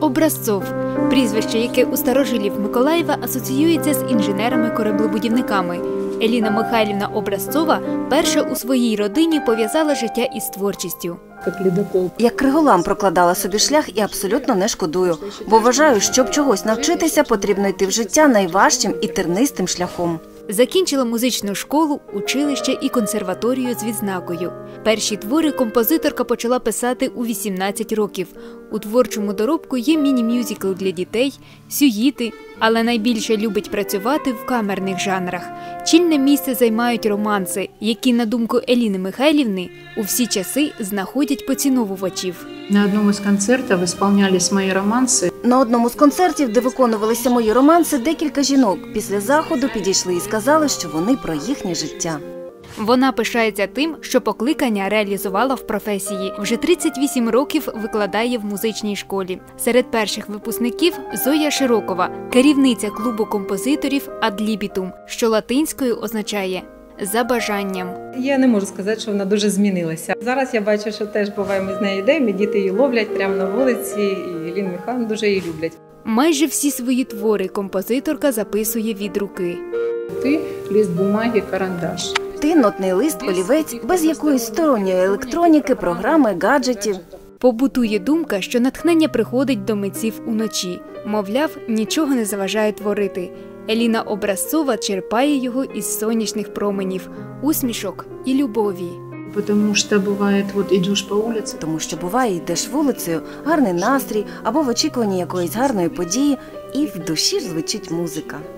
Образцов – прізвище, яке у старожилів Миколаєва асоціюється з інженерами-кораблебудівниками. Еліна Михайлівна Образцова перша у своїй родині пов'язала життя із творчістю. Як криголам прокладала собі шлях і абсолютно не шкодую, бо вважаю, щоб чогось навчитися, потрібно йти в життя найважчим і тернистим шляхом. Закінчила музичну школу, училище і консерваторію з відзнакою. Перші твори композиторка почала писати у 18 років. У творчому доробку є міні-мюзикл для дітей, сюїти, але найбільше любить працювати в камерних жанрах. Чільне місце займають романси, які, на думку Еліни Михайлівни, у всі часи знаходять поціновувачів. На одному з концертів виконувалися мої романси. На одному з концертів, де виконувалися мої романси, декілька жінок після заходу підійшли і сказали, що вони про їхнє життя. Вона пишається тим, що покликання реалізувала в професії. Вже 38 років викладає в музичній школі. Серед перших випускників – Зоя Широкова, керівниця клубу композиторів «Адлібітум», що латинською означає «за бажанням». Я не можу сказати, що вона дуже змінилася. Зараз я бачу, що теж буває, ми з нею йдемо, і діти її ловлять прямо на вулиці, і Еліну Михайлівну дуже її люблять. Майже всі свої твори композиторка записує від руки. Ти – лист бумаги, карандаш. Ти – нотний лист, олівець, без якоїсь сторонньої електроніки, програми, гаджетів. Побутує думка, що натхнення приходить до митців уночі. Мовляв, нічого не заважає творити. Еліна Образцова черпає його із сонячних променів, усмішок і любові. Тому що буває, йдеш по вулиці. Тому що буває, йдеш вулицею, гарний настрій або в очікуванні якоїсь гарної події, і в душі звучить музика.